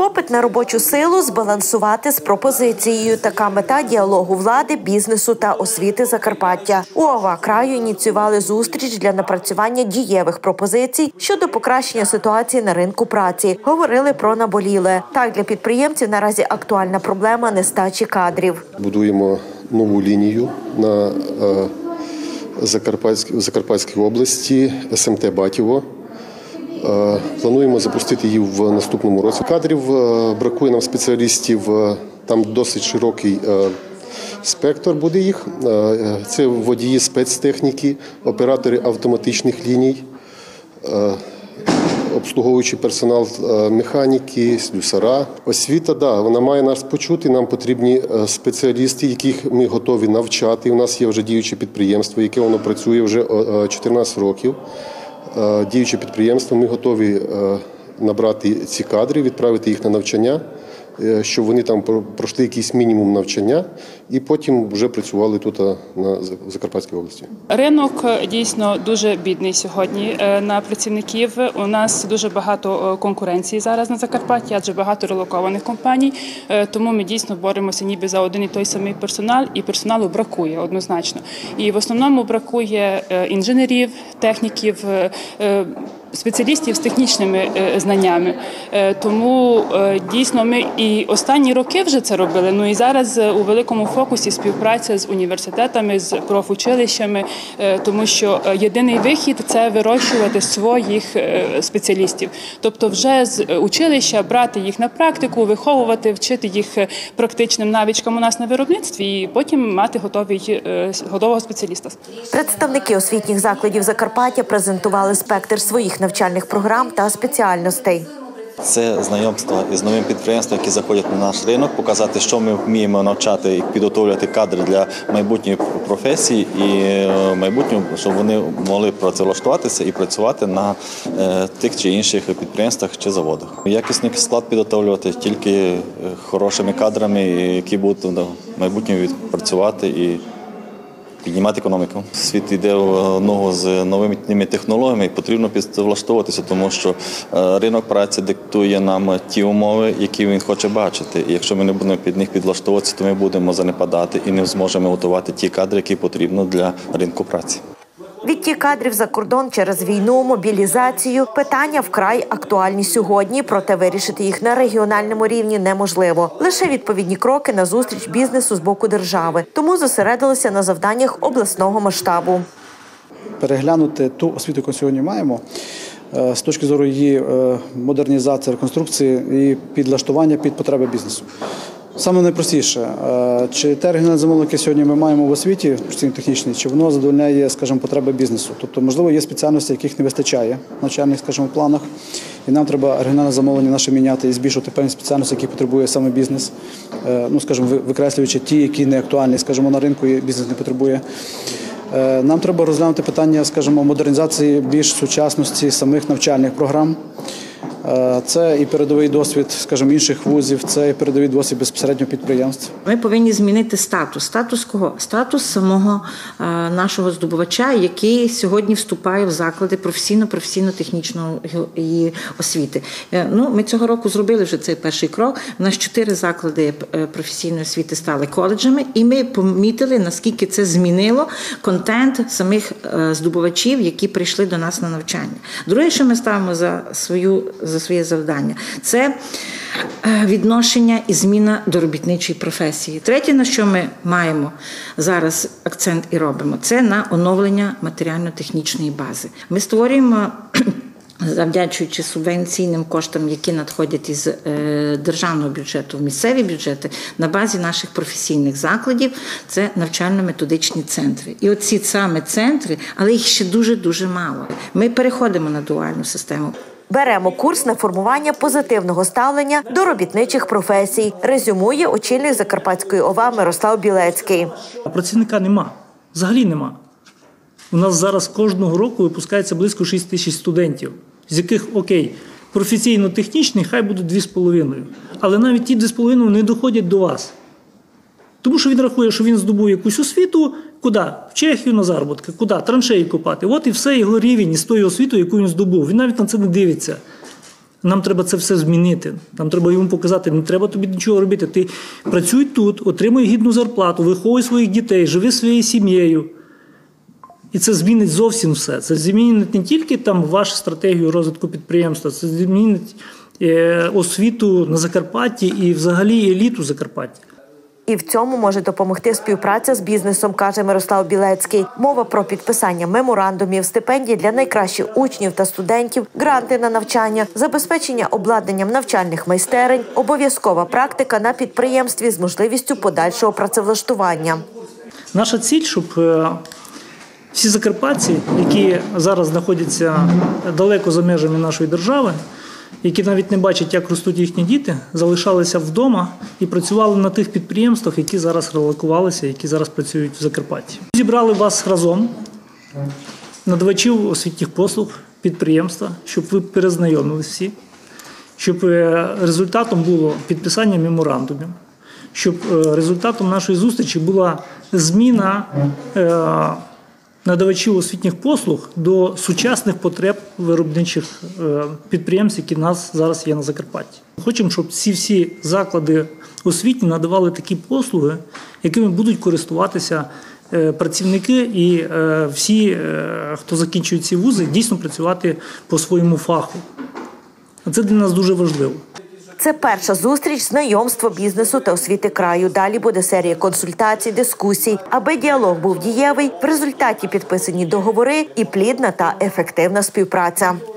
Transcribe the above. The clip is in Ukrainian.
Попит на робочу силу збалансувати з пропозицією. Така мета діалогу влади, бізнесу та освіти Закарпаття. У ОВА краю ініціювали зустріч для напрацювання дієвих пропозицій щодо покращення ситуації на ринку праці. Говорили про наболіле. Так, для підприємців наразі актуальна проблема нестачі кадрів. Будуємо нову лінію на Закарпатській області, СМТ Батіво. Плануємо запустити її в наступному році. Кадрів бракує нам спеціалістів, там досить широкий спектр буде їх. Це водії спецтехніки, оператори автоматичних ліній, обслуговуючий персонал, механіки, слюсара. Освіта, вона має нас почути, нам потрібні спеціалісти, яких ми готові навчати. У нас є вже діюче підприємство, яке воно працює вже 14 років. Діюче підприємство, ми готові набрати ці кадри, відправити їх на навчання, щоб вони там пройшли якийсь мінімум навчання і потім вже працювали тут в Закарпатській області. Ринок дійсно дуже бідний сьогодні на працівників. У нас дуже багато конкуренції зараз на Закарпатті, адже багато релокованих компаній, тому ми дійсно боремося ніби за один і той самий персонал, і персоналу бракує однозначно. І в основному бракує інженерів, техніків, спеціалістів з технічними знаннями. Тому дійсно ми і останні роки вже це робили, і зараз у великому фокусі співпраця з університетами, з профучилищами, тому що єдиний вихід – це вирощувати своїх спеціалістів. Тобто вже з училища брати їх на практику, виховувати, вчити їх практичним навичкам у нас на виробництві і потім мати готового спеціаліста. Представники освітніх закладів Закарпаття презентували спектр своїх навчальних програм та спеціальностей. Це знайомство із новим підприємством, які заходять на наш ринок, показати, що ми вміємо навчати і підготовлювати кадри для майбутньої професії і майбутнього, щоб вони могли працевлаштуватися і працювати на тих чи інших підприємствах чи заводах. Якісний склад підготовлювати тільки хорошими кадрами, які будуть в майбутньому працювати і піднімати економіку. Світ йде в ногу з новими технологіями, і потрібно підлаштовуватися, тому що ринок праці диктує нам ті умови, які він хоче бачити. І якщо ми не будемо під них підлаштовуватися, то ми будемо занепадати і не зможемо готувати ті кадри, які потрібні для ринку праці. Відтік кадрів за кордон через війну, мобілізацію – питання вкрай актуальні сьогодні, проте вирішити їх на регіональному рівні неможливо. Лише відповідні кроки на зустріч бізнесу з боку держави. Тому зосередилися на завданнях обласного масштабу. Переглянути ту освіту, яку сьогодні маємо, з точки зору її модернізації, реконструкції і підлаштування під потреби бізнесу. Саме найпростіше, чи те регіональне замовлення, яке сьогодні ми маємо в освіті, технічній, чи воно задовольняє, скажімо, потреби бізнесу. Тобто, можливо, є спеціальності, яких не вистачає в навчальних, скажімо, планах, і нам треба регіональне замовлення наше міняти і збільшувати певні спеціальності, які потребує саме бізнес, скажімо, викреслюючи ті, які не актуальні, скажімо, на ринку і бізнес не потребує. Нам треба розглянути питання, скажімо, модернізації більш сучасності самих навчальних програм. Це і передовий досвід, скажімо, інших вузів, це і передовий досвід безпосередньо підприємств. Ми повинні змінити статус. Статус кого? Статус самого нашого здобувача, який сьогодні вступає в заклади професійно-технічної освіти. Ми цього року зробили вже цей перший крок. У нас 4 заклади професійної освіти стали коледжами, і ми помітили, наскільки це змінило контент самих здобувачів, які прийшли до нас на навчання. Друге, що ми ставимо за своє завдання – це відношення і зміна до робітничої професії. Третє, на що ми маємо зараз акцент і робимо – це на оновлення матеріально-технічної бази. Ми створюємо, завдячуючи субвенційним коштам, які надходять із державного бюджету в місцеві бюджети, на базі наших професійних закладів, це навчально-методичні центри. І оці саме центри, але їх ще дуже-дуже мало. Ми переходимо на дуальну систему. Беремо курс на формування позитивного ставлення до робітничих професій, резюмує очільник Закарпатської ОВА Мирослав Білецький. Працівника нема, взагалі нема. У нас зараз кожного року випускається близько 6 тисяч студентів, з яких, професійно-технічних хай будуть 2,5. Але навіть ті 2,5 не доходять до вас. Тому що він рахує, що він здобув якусь освіту, куди? В Чехію на заробітки, куди? Траншеї копати. От і все його рівень із тою освітою, яку він здобув. Він навіть на це не дивиться. Нам треба це все змінити. Нам треба йому показати, не треба тобі нічого робити. Ти працюй тут, отримуй гідну зарплату, виховуй своїх дітей, живи своєю сім'єю. І це змінить зовсім все. Це змінить не тільки там вашу стратегію розвитку підприємства, це змінить освіту на Закарпатті і взагалі еліту Закарпаття. І в цьому може допомогти співпраця з бізнесом, каже Мирослав Білецький. Мова про підписання меморандумів, стипендії для найкращих учнів та студентів, гранти на навчання, забезпечення обладнанням навчальних майстерень, обов'язкова практика на підприємстві з можливістю подальшого працевлаштування. Наша ціль, щоб всі закарпатці, які зараз знаходяться далеко за межами нашої держави, які навіть не бачать, як ростуть їхні діти, залишалися вдома і працювали на тих підприємствах, які зараз релокувалися, які зараз працюють в Закарпатті. Зібрали вас разом, надавачів освітніх послуг, підприємства, щоб ви перезнайомились всі, щоб результатом було підписання меморандумів, щоб результатом нашої зустрічі була зміна надавачів освітніх послуг до сучасних потреб виробничих підприємств, які в нас зараз є на Закарпатті. Хочемо, щоб всі заклади освітні надавали такі послуги, якими будуть користуватися працівники і всі, хто закінчує ці вузи, дійсно працювати по своєму фаху. Це для нас дуже важливо. Це перша зустріч знайомства бізнесу та освіти краю. Далі буде серія консультацій, дискусій. Аби діалог був дієвий, в результаті підписані договори і плідна та ефективна співпраця.